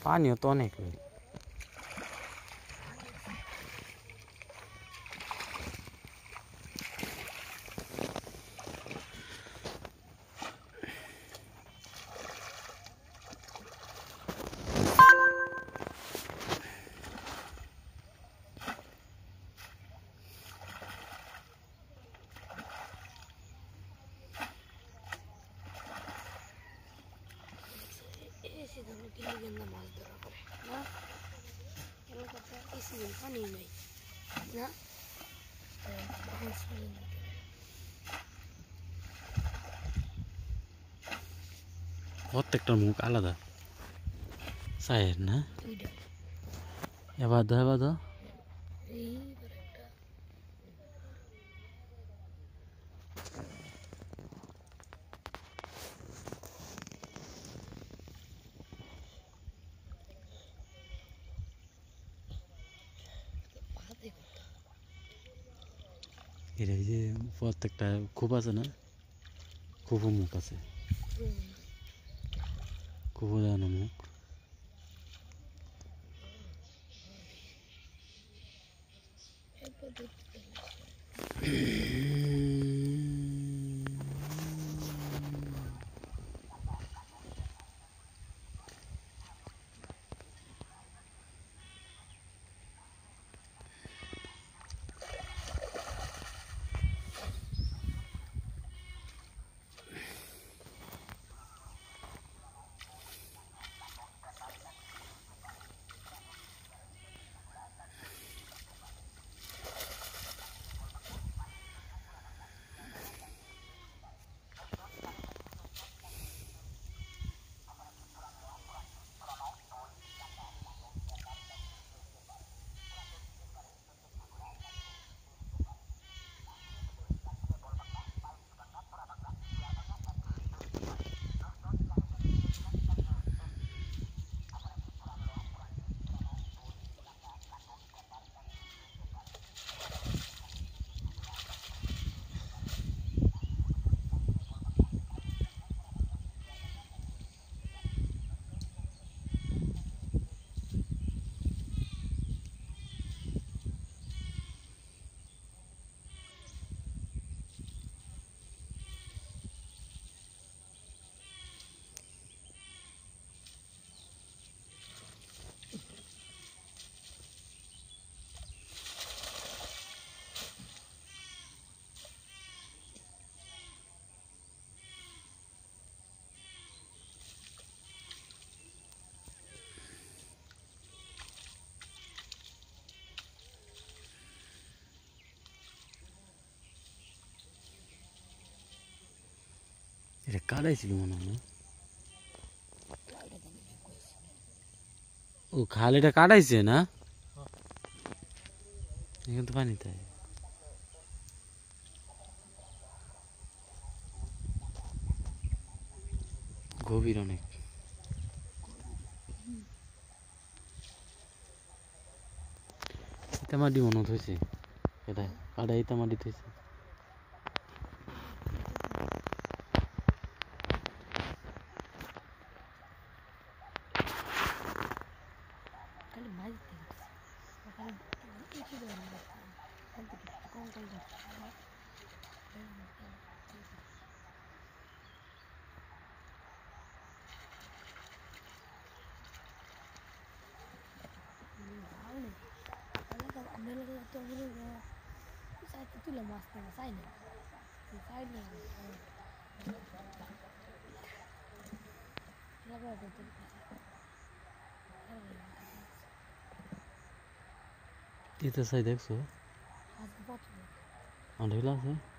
পানিও তো অনেক মাছ ধরা করে না এমন কথা এসি পানি নাই না প্রত্যেকটার মুখ আলাদা সাইয়ের না এবার দো এটা যে প্রত্যেকটা খুব আছে না খুবও মুখ আছে খুবও জানো মুখ এটা কাটাইছিল মনে হয় ও খাল এটা কাটাইছে না এখানে তো পানি তাই গভীর অনেক ইতামাটি মনে হয়েছে এটা কাটা ইতামাটি হয়েছে তুলে মাছ না চাই না চাই না এটা সাই দেখছো অনেক আছে